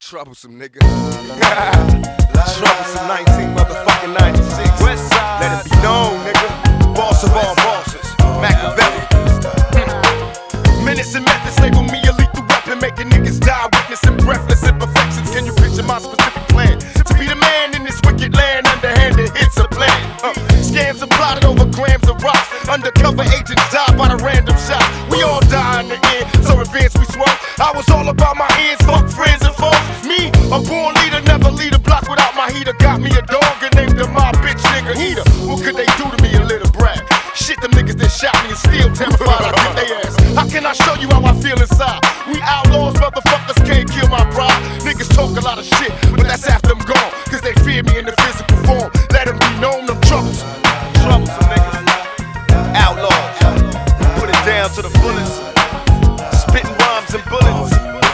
Troublesome, nigga. Troublesome 19 motherfucking 96. Let it be known, nigga. Boss of all bosses, Machiavelli. Menace and methods label me a lethal weapon, making niggas die, witnessing breathless imperfections. Can you picture my specific plan? To be the man in this wicked land, underhanded hits a plan. Scams are plotted over grams of rocks. Undercover agents die by the random shot. We all die in the end, so advance we swung. I was all about my ends, fuck friends and foes. Me, a born leader, never lead a block without my heater. Got me a dog and named him my bitch nigga Heater. What could they do to me, a little brat? Shit, them niggas that shot me and still terrified I get they ass. How can I show you how I feel inside? We outlaws, motherfuckers can't kill my pride. Niggas talk a lot of shit, but that's after I'm gone. Cause they fear me in the physical form. Let them be known, I'm troublesome. Troublesome niggas. Outlaws. Put it down to the fullest. Spitting rhymes and bullets.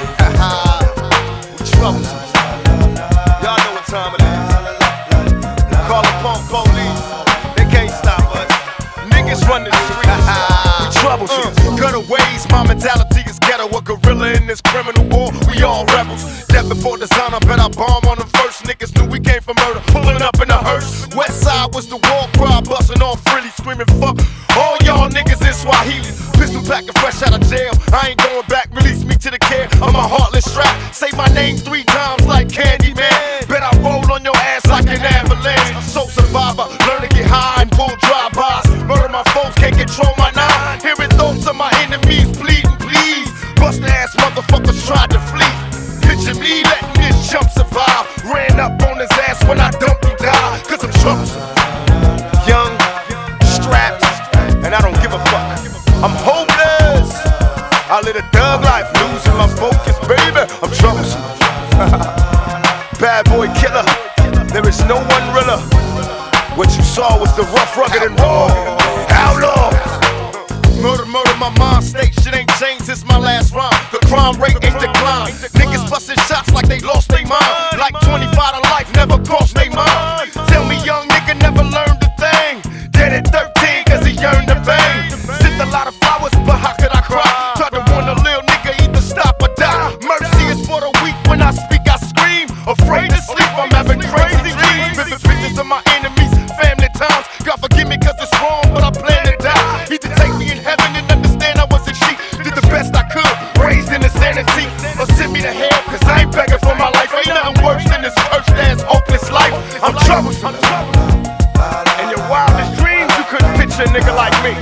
We troublesome. Y'all know what time it is. Call upon police. They can't stop us. Niggas run the streets. We troublesome. Gutter ways, my mentality is ghetto. A gorilla in this criminal war. We all rebels. Death before design, I bet I bomb on them first. Niggas knew we came for murder. Pulling up in a hearse. West side was the war cry. Busting off frilly, screaming fuck all y'all niggas in Swahili. Pistol packing fresh out of jail. I ain't going back. Release me to the care of my heartless strap. Say my name 3 times like Candyman. Bet I roll on your ass like an avalanche. Soul survivor. Learn to get high and pull drive-bys. Murder my foes, can't control my nine. Hearing thoughts of my enemies bleeding, please. Bust ass motherfuckers tried to flee. Picture me letting this chump survive. Ran up on his ass when I dumped he died. Cause I'm troublesome. Young, strapped, and I don't give a fuck. I'm hopeless. I live a thug life, losing my focus, baby. I'm troublesome. Bad boy killer. There is no one realer. What you saw was the rough, rugged, and raw. Outlaw. Murder, murder, my mind state. Shit ain't changed since my last rhyme. The crime rate ain't declined. Niggas busting shots like they lost their mind. Like 25 to life never crossed their mind. Tell me young nigga never learned a thing. Dead at 13 cause he yearned to bang. Sent a lot of flowers, but how could I cry? Tried to warn a little nigga either stop or die. Mercy is for the weak, when I speak I scream. Afraid to sleep, I'm having crazy dreams. Vivid pictures of my enemies, family times. God forgive me cause it's wrong, but I plan to die. He to take me in heaven and understand I wasn't sheep. Did the best I could, raised in insanity. Or send me to hell cause I ain't begging for my life. Ain't nothing worse than this cursed ass hopeless life. I'm troublesome. In your wildest dreams you couldn't picture a nigga like me.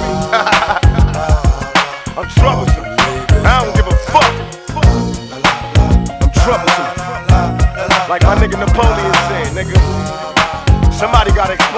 I'm troublesome. I don't give a fuck. I'm troublesome. Like my nigga Napoleon said, nigga. Somebody gotta explain.